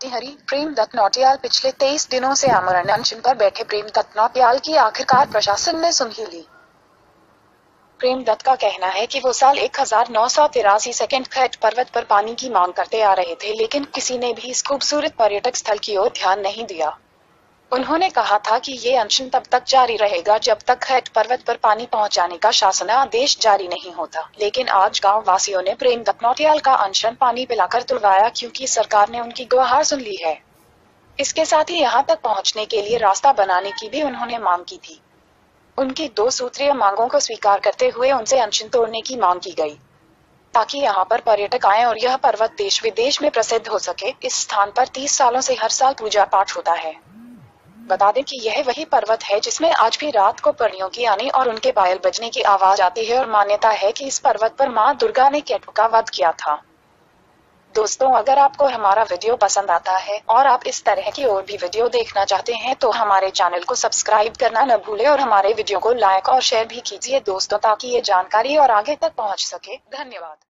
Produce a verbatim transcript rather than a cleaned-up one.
मोतीहारी। प्रेमदत्त नौटियाल। पिछले तेईस दिनों से आमरण अनशन पर बैठे प्रेमदत्त नौटियाल की आखिरकार प्रशासन ने सुन ही ली। प्रेमदत्त का कहना है कि वो साल एक हजार नौ सौ तिरासी सेकंड खैट पर्वत पर पानी की मांग करते आ रहे थे, लेकिन किसी ने भी इस खूबसूरत पर्यटक स्थल की ओर ध्यान नहीं दिया। उन्होंने कहा था कि ये अनशन तब तक जारी रहेगा जब तक खैट पर्वत पर पानी पहुंचाने का शासनादेश जारी नहीं होता। लेकिन आज गांव वासियों ने प्रेमदत्त नौटियाल का अनशन पानी पिलाकर तुड़वाया, क्योंकि सरकार ने उनकी गुहार सुन ली है। इसके साथ ही यहां तक पहुंचने के लिए रास्ता बनाने की भी उन्होंने मांग की थी। उनकी दो सूत्रीय मांगों को स्वीकार करते हुए उनसे अनशन तोड़ने की मांग की गई, ताकि यहाँ पर पर्यटक आए और यह पर्वत देश विदेश में प्रसिद्ध हो सके। इस स्थान पर तीस सालों से हर साल पूजा पाठ होता है। बता दें कि यह वही पर्वत है जिसमें आज भी रात को परियों की आने और उनके पायल बजने की आवाज आती है, और मान्यता है कि इस पर्वत पर मां दुर्गा ने कैटू का वध किया था। दोस्तों, अगर आपको हमारा वीडियो पसंद आता है और आप इस तरह की और भी वीडियो देखना चाहते हैं तो हमारे चैनल को सब्सक्राइब करना न भूलें और हमारे वीडियो को लाइक और शेयर भी कीजिए दोस्तों, ताकि ये जानकारी और आगे तक पहुंच सके। धन्यवाद।